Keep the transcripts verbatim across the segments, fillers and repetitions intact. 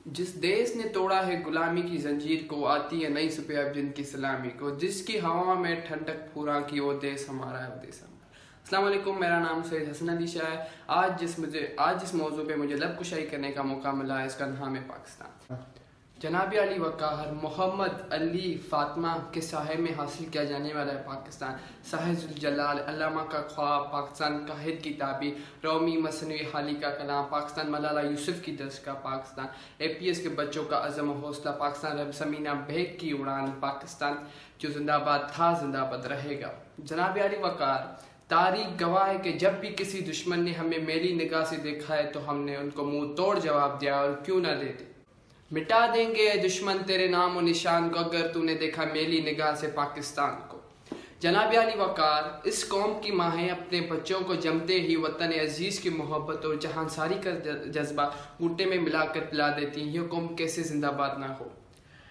जिस देश ने तोड़ा है गुलामी की जंजीर को, आती है नई सुबह अब जिनकी सलामी को, जिसकी हवा में ठंडक फूरा की, वो देश हमारा है, वो देश हमारा। अस्सलाम वालेकुम, मेरा नाम सैयद हसन अली शाह है। आज जिस मुझे आज जिस मौजू पे मुझे लब कुशाई करने का मौका मिला है, इसका नाम है पाकिस्तान। जनाब अली वक़ार मोहम्मद अली फातिमा के साहे में हासिल किया जाने वाला है पाकिस्तान। साहिजुल जलाल, अल्लामा का ख्वाब, पाकिस्तान काहिद की ताबीर, रोमी मसनवी हाली का कलाम, पाकिस्तान मलाला यूसुफ की दस का पाकिस्तान, ए पी एस के बच्चों का अज़म हौसला, पाकिस्तान समीना बेग की उड़ान, पाकिस्तान जो जिंदाबाद था जिंदाबाद रहेगा। जनाब अली वक़ार, तारीख गवाह है कि जब भी किसी दुश्मन ने हमें मेरी निगाह से देखा है तो हमने उनको मुंह तोड़ जवाब दिया, और क्यों ना देते। मिटा देंगे दुश्मन तेरे नाम और निशान को, अगर तूने देखा मेरी निगाह से पाकिस्तान को। जनाब अली वक़ार, इस कौम की माहें अपने बच्चों को जमते ही वतन अजीज़ की मोहब्बत और जहांसारी का जज्बा बूटे में मिलाकर पिला देती हैं। यह कौम कैसे जिंदाबाद ना हो।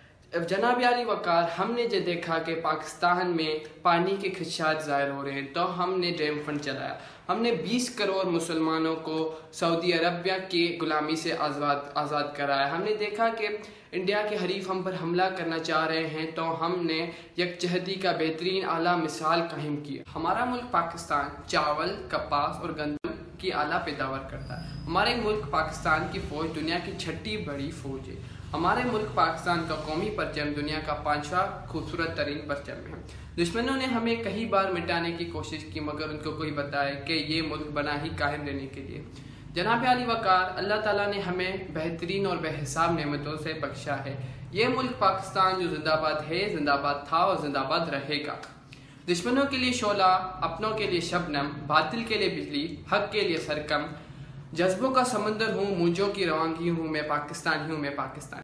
जनाब अली वक़ार, हमने जो देखा कि पाकिस्तान में पानी के खदशात ज़ाहिर हो रहे हैं, तो हमने ड्रीम फंड चलाया। हमने बीस करोड़ मुसलमानों को सऊदी अरबिया की गुलामी से आज़ाद आज़ाद कराया। हमने देखा कि इंडिया के हरीफ हम पर हमला करना चाह रहे हैं, तो हमने यकजहती का बेहतरीन आला मिसाल कायम किया। हमारा मुल्क पाकिस्तान चावल, कपास और गंदम की आला पैदावार करता है। हमारे मुल्क पाकिस्तान की फ़ौज दुनिया की छठी बड़ी फ़ौज है। हमारे मुल्क पाकिस्तान का कौमी परचम दुनिया का पांचवा खूबसूरत तरीन परचम है। दुश्मनों ने हमें कई बार मिटाने की कोशिश की, मगर उनको कोई बताए कि ये मुल्क बना ही कायम रहने के लिए। जनाब अली वक़ार, अल्लाह ताला ने हमें बेहतरीन और बेहिसाब नेमतों से बख्शा है। ये मुल्क पाकिस्तान जो जिंदाबाद है, जिंदाबाद था और जिंदाबाद रहेगा। दुश्मनों के लिए शोला, अपनों के लिए शबनम, बातिल के लिए बिजली, हक के लिए सरकम, जज्बों का समंदर हूँ, मुझों की रवानगी हूँ, मैं पाकिस्तान हूँ, मैं पाकिस्तान।